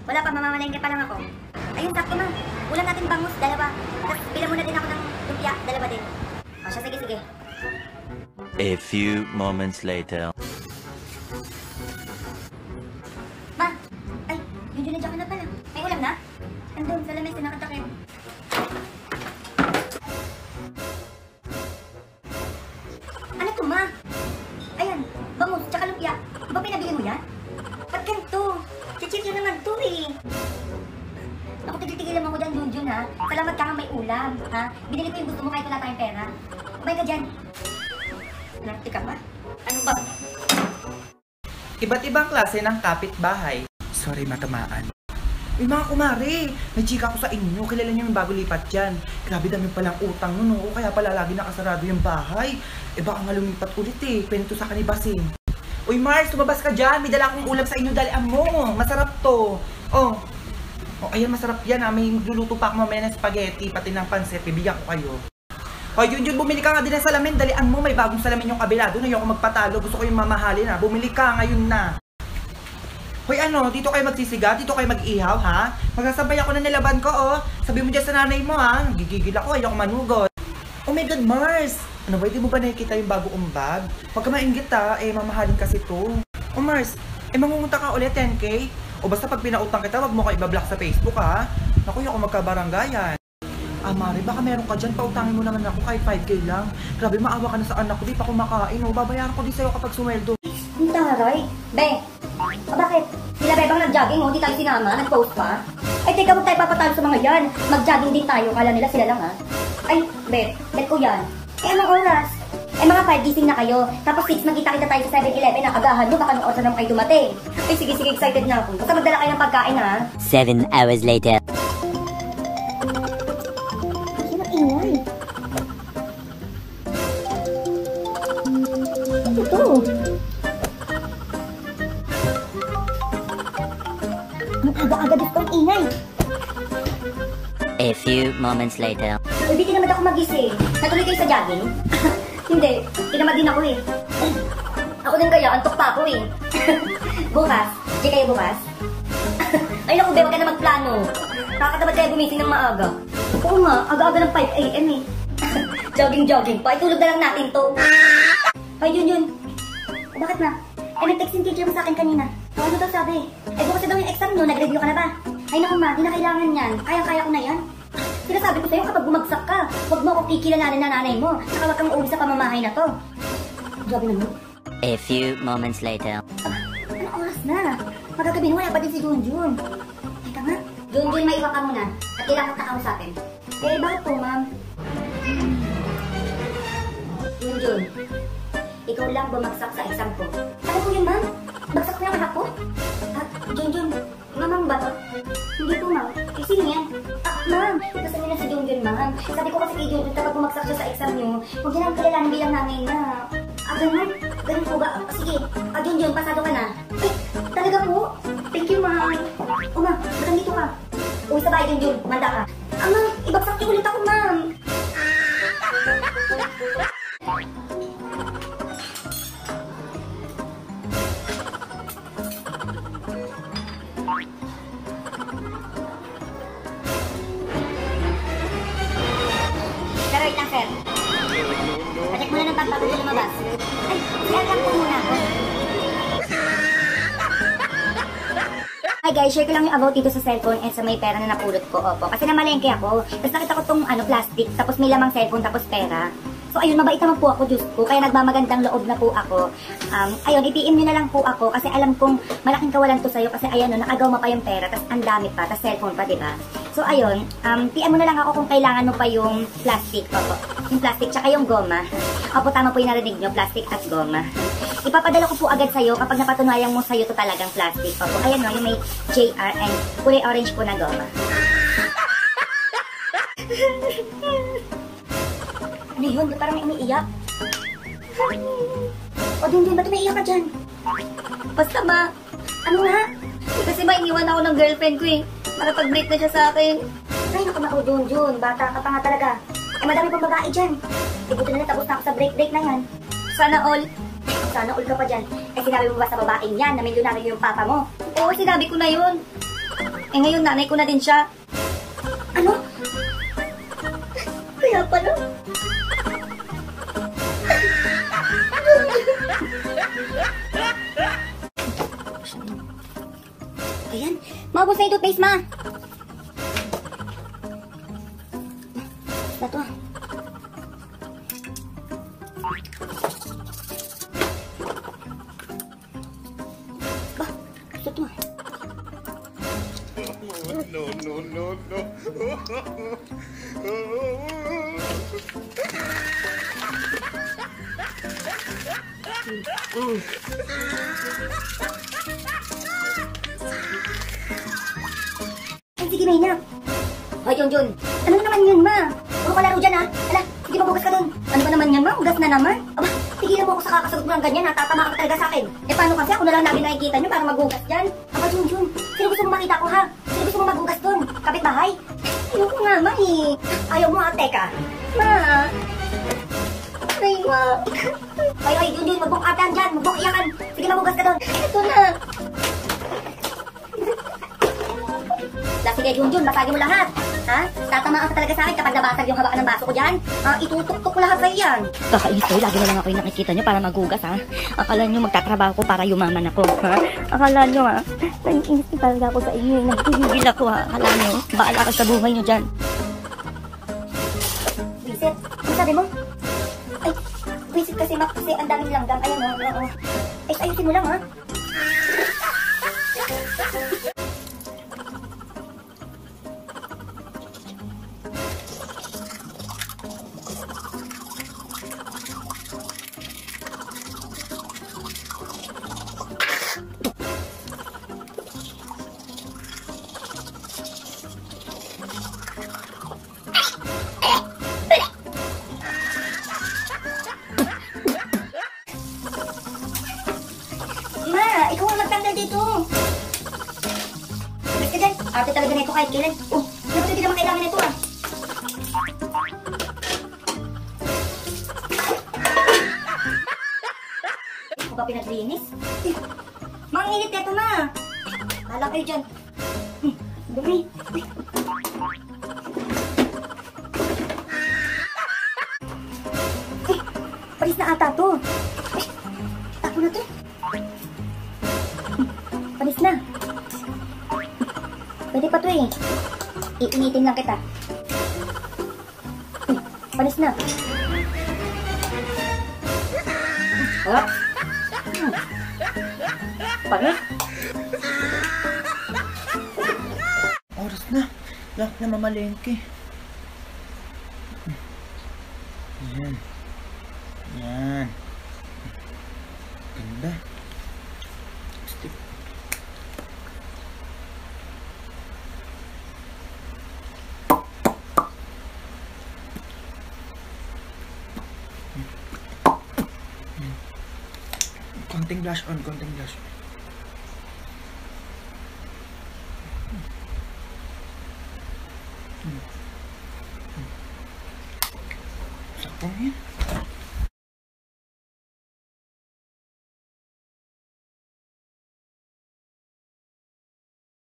Wala pa, mamamalengke pa lang ako. Ayun, sakto ma. Ulam natin bangus, dalawa. Tapos bilang muna din ako ng lumpia, dalawa din. O siya, sige, sige. A few moments later. Ma! Ay, yun yun, nandiyan ka na pala. May ulam na? Andun, sa lamesa, nakatakip. Ano to, ma? Ayan, bangus, tsaka lumpia. Di ba pinabili mo yan? Ba't ganito? Chichip yun naman to eh. Ako, tigil-tigil lang ako dyan, Junjun ha. Salamat ka nga may ulam, ha? Binili ko yung gusto mo kahit wala tayong pera. Kumay ka dyan. Nati ka ba? Ano ba? Iba't ibang klase ng kapitbahay. Sorry, matamaan. Uy mga kumare, may chika ko sa inyo. Kilala niyo yung bago lipat dyan. Grabe dami palang utang nun, oh. Kaya pala lagi nakasarado yung bahay. Eh baka nga lumipat ulit eh. Pwede to sa kanibasin. Uy Mars, tumabas ka dyan. May dala akong ulam sa inyo. Dalian mo. Masarap to. Oh, ayan, masarap yan ha. May magluluto pa ako mamaya ng spaghetti, pati ng pansit. Bibigyan ko kayo. Hoy, Junjun, bumili ka nga din ng salamin. Dalian mo, may bagong salamin yung kabila. Doon ayoko magpatalo. Gusto ko yung mamahalin ha. Bumili ka ngayon na. Hoy, ano, dito kayo magsisiga? Dito kayo mag-ihaw ha? Magsasabay ako na nilaban ko oh. Sabi mo dyan sa nanay mo ha. Gigigil ako, ayoko manugot. Oh my God, Mars! Ano ba, di mo ba nakikita yung bagong bag? Huwag ka mainggit ha, eh mamahalin kasi to. Oh Mars, eh mangungunta ka ulit 10K? O basta pag pinautang kita, wag mo ka ibablock sa Facebook ha? Naku, yung ako magkabaranggayan. Ah, Mari, baka meron ka dyan, pautangin mo naman ako kahit 5K lang. Grabe, maawa ka na sa anak ko, di pa kumakain, oh. Babayaran ko din sa'yo kapag sumweldo. Ang taray. Be, bakit? Sila Bebang nag-jogging, oh, di tayo sinama, nag-post pa. Ay, teka, huwag tayo papatalo sa mga yan. Mag-jogging din tayo, kala nila sila lang, ha? Ay, Be, bet ko yan. Eh, anong oras? Eh, mga 5 gising na kayo. Tapos 6, magkita-kita tayo sa 7-Eleven na agahan nyo, baka nung oras na naman kayo dumating. Ay, sige, sige, excited na ako. Basta magdala kayo ng pagkain, ha? 7 hours later. Ingay. Ito. Ang aga-aga dito ang ingay. A few moments later. Uy, di naman ako magising. Natuloy kayo sa jogging? Hindi. Tinamad din ako eh. Ako din kaya, antok pa ako eh. Bukas. Di kayo bukas? Ay naku, Be, wag ka na magplano. Nakakatamad kayo gumising ng maaga. Oo nga, aga-aga ng 5 AM eh. Jogging-jogging pa. Itulog na lang natin to. Ay, Junjun. Bakit na? Eh, nag-text yung teacher mo sa akin kanina. O, ano daw sabi? Eh, bukas na daw yung exam nyo. Nag-review ka na ba? Ay, naku ma, di na kailangan yan. Kayang-kaya ko na yan. Sinasabi ko sa'yo kapag bumagsak ka, huwag mo akong kikilalanin na nanay mo. Saka huwag kang uuwi sa pamamahay na to. Grabe naman. A few moments later. Anong oras na? Magagabi na wala pa din si Junjun. Teka nga. Junjun, may iwan ka muna. At kailangan ka kausapin. Eh, bakit po, ma'am? Junjun, ikaw lang bumagsak sa exam ko. Ano po yun, ma'am? Bagsak na yung anak ko? Junjun, mamang ba to? Hindi po, ma'am. Eh, sino yan? Ma'am, gusto niyo na si Junjun, ma'am. Sabi ko kasi kay Junjun, kapag bumagsak siya sa exam niyo, huwag niya lang kilalanin bilang nanay na. Ganun? Ganun po ba? Sige. Junjun, pasado ka na. Eh, talaga po? Thank you, ma'am. O, ma'am, ba't nandito ka? Uwi sa bahay, Junjun. Manda ka. Ma'am, ibagsak niyo ulit ako, ma'am. Pero wait lang, sir. Pacheck muna ng bag bago ko lumabas. Ay, share lang po muna ako. Hi guys, share ko lang yung about dito sa cellphone and sa may pera na napulot ko. Opo, kasi namalengke ako. Tapos nakita ko tong plastic, tapos may lamang cellphone, tapos pera. So ayun, mabait naman po ako, Diyos ko. Kaya nagmamagandang loob na po ako. Ayun, i-PM nyo na lang po ako kasi alam kong malaking kawalan to sa'yo kasi ayan, no, nakagaw mo pa yung pera, tapos ang dami pa, tapos cellphone pa, diba? So ayun, PM mo na lang ako kung kailangan mo pa yung plastic. Opo, yung plastic tsaka yung goma. Opo, tama po yung narinig nyo, plastic at goma. Ipapadala ko po agad sa'yo kapag napatunayan mo sa'yo to talagang plastic. Opo, ayan no, yung may JR and kulay orange po na goma. Ano yun? Parang may umiiyak. O din, ba't umiiyak ka dyan? Basta ba? Ano nga? Kasi ba iniwan ako ng girlfriend ko eh. Makapag-break na siya sa akin. Ay, naku na ako, Junjun. Bata ka pa nga talaga. Eh, madami pang babae dyan. Eh, buto na tapos na ako sa break na yan. Sana all. Sana all ka pa dyan. Eh, sinabi mo ba sa babaeng yan na milyonaryo yung papa mo? Oo, sinabi ko na yun. Eh ngayon, nanay ko na din siya. Ano? Kaya pala. Ayan, maubos na yung toothpaste, ma. Ito ah. Ba, ito ah. No. Ay, sige, Mayna. Hoy, Junjun. Ano na naman yan, ma? Puro ka laro dyan, ha? Ala, sige, mabugas ka dun. Ano ba naman yan, ma? Ugas na naman. Aba, tigilan mo ako sa kakasagot mo ng ganyan, ha? Tatama ka talaga sa akin. Eh, paano kasi? Ako na lang namin nakikita nyo para magugas dyan. Aba, Junjun. Sino gusto mo makita ko, ha? Sino gusto mo magugas dun? Kapitbahay? Ayoko nga, ma, eh. Ayaw mo, ha? Teka. Ma. Ay, ma. Ay, Junjun, magbuk atan dyan. Magbuk iyakan. Sige, magugas ka dun. Ito na. Sige, Junjun, basagin mo lahat. Ha? Tatamaan ka talaga sa akin kapag nabasag yung hawakan ng baso ko dyan. Itutok-tok ko lahat sa iyan. Kakainis kayo, lagi na lang ako yung nakikita nyo para magugas, ha? Akala nyo magtatrabaho ko para yumaman ako, ha? Akala nyo, ha? Naiinis talaga ako sa inyo, nagtigil ako, ha? Akala nyo, baala ka sa buhay nyo dyan. Visit, ano sabi mo? Ay, visit kasi, Mac, kasi ang daming langgam. Ayan, o. Ay, ayusin mo lang, ha? Ikaw ang magtanggal dito. Bilis ka dyan. Arte talaga nito kahit kailan. Dapat hindi naman kailangan nito, ah. Ako ba pinaglinis? Manginit nito, ma. Hala kayo dyan. Dumi. Palis na ata to. Tapo na to. Palis na. Pwede pa to eh. Iinitin lang kita. Palis na. Harap. Palis. Oras na. Lahat na mamalengke. Yan. Yan. Ganda. Stick. Konting blush on, konting blush on. Sakto yan.